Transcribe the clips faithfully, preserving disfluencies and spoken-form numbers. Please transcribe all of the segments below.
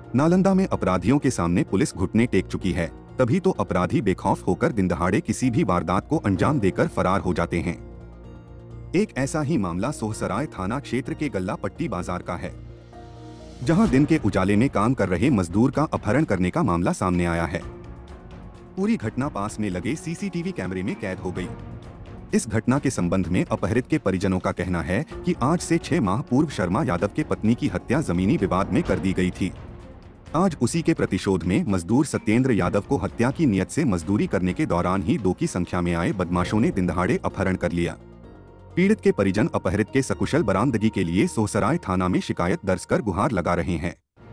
नालंदा में अपराधियों के सामने पुलिस घुटने टेक चुकी है, तभी तो अपराधी बेखौफ होकर दिन दहाड़े किसी भी वारदात को अंजाम देकर फरार हो जाते हैं। एक ऐसा ही मामला सोहसराय थाना क्षेत्र के गल्ला पट्टी बाजार का है, जहां दिन के उजाले में काम कर रहे मजदूर का अपहरण करने का मामला सामने आया है। पूरी घटना पास में लगे सीसीटीवी कैमरे में कैद हो गई। इस घटना के संबंध में अपहरित के परिजनों का कहना है कि आज से छह माह पूर्व शर्मा यादव के पत्नी की हत्या जमीनी विवाद में कर दी गई थी। आज उसी के प्रतिशोध में मजदूर सत्येंद्र यादव को हत्या की नियत से मजदूरी करने के दौरान ही दो की संख्या में आए बदमाशों ने दिनदहाड़े अपहरण कर लिया। पीड़ित के परिजन अपहरित के सकुशल बरामदगी के लिए सोहसराय थाना में शिकायत दर्ज कर गुहार लगा रहे हैं।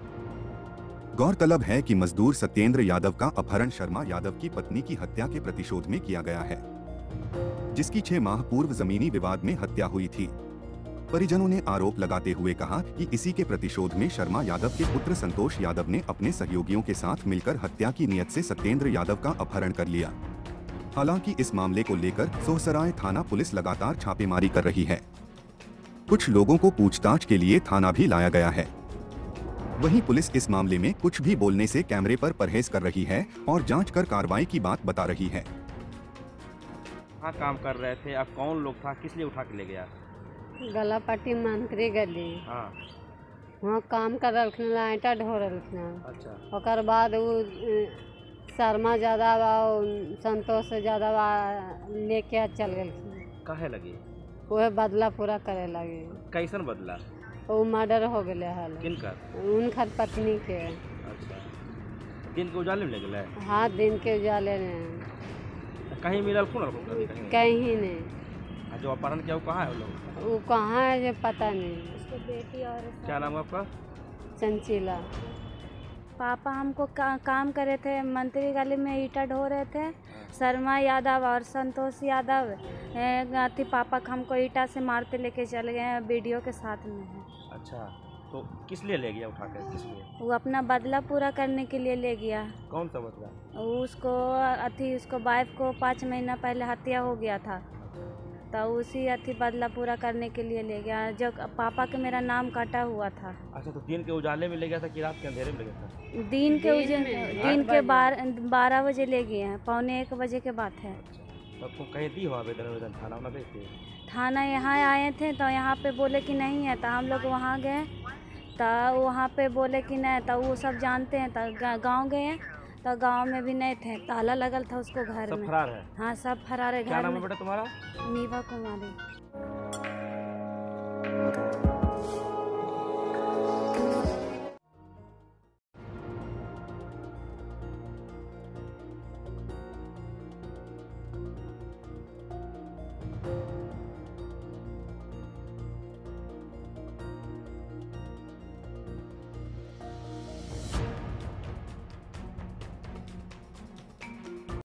गौरतलब है कि मजदूर सत्येंद्र यादव का अपहरण शर्मा यादव की पत्नी की हत्या के प्रतिशोध में किया गया है, जिसकी छह माह पूर्व जमीनी विवाद में हत्या हुई थी। परिजनों ने आरोप लगाते हुए कहा कि इसी के प्रतिशोध में शर्मा यादव के पुत्र संतोष यादव ने अपने सहयोगियों के साथ मिलकर हत्या की नियत से सत्येंद्र यादव का अपहरण कर लिया। हालांकि इस मामले को लेकर सोहसराय थाना पुलिस लगातार छापेमारी कर रही है। कुछ लोगों को पूछताछ के लिए थाना भी लाया गया है। वहीं पुलिस इस मामले में कुछ भी बोलने से कैमरे पर परहेज कर रही है और जांच कर कार्रवाई की बात बता रही है। हाँ, काम कर रहे थे। अब कौन लोग था, किस लिए उठा के ले गया? गला पट्टी मंत्री गली। हाँ, वहाँ काम कर रहा ईटा ढो रहा। अच्छा। ओकर बाद वो शर्मा यादव और संतोष यादव लेके चल गए। काहे लगी? वह बदला पूरा करे लगे। कैसन बदला? वो मर्डर हो गए हाल। किनकर? उनकर पत्नी के। अच्छा, दिन के उजाले में ले गए? हाँ, दिन के उजाले में। कहीं मिलल खून कहीं? कहीं नहीं। जो अपहरण किया वो कहाँ है वो लोग? वो कहाँ है ये पता नहीं। उसकी बेटी और क्या नाम है आपका? चंचीला। पापा हमको का, काम करे थे, मंत्री गली में ईटा ढो रहे थे। शर्मा यादव और संतोष यादव थी, पापा हमको ईटा से मारते लेके चले गए हैं, वीडियो के साथ में है। अच्छा, तो किस लिए ले गया उठा कर? किस लिए? वो अपना बदला पूरा करने के लिए ले गया। कौन सा बदला? उसको अथी उसको वाइफ को पाँच महीना पहले हत्या हो गया था, तो उसी अथी बदला पूरा करने के लिए ले गया। जो पापा के मेरा नाम काटा हुआ था। अच्छा, तो दिन के उजाले में ले गया था कि रात के अंधेरे में ले गया था? दिन के उजाले, दिन के बार बारह बजे ले गए हैं, पौने एक बजे के बात है। अच्छा, तो कहीं दी हो आवेदन आवेदन थाना में भेजते? थाना यहाँ आए थे तो यहाँ पे बोले कि नहीं है, तो हम लोग वहाँ गए तो वहाँ पे बोले कि नहीं, तो वो सब जानते हैं। तो गांव गए तो गांव में भी नहीं थे, ताला लगल था उसको घर सब में। फरार है? हाँ, सब फरार है। क्या घर नाम में। है बेटा तुम्हारा? मीवा कुमारी।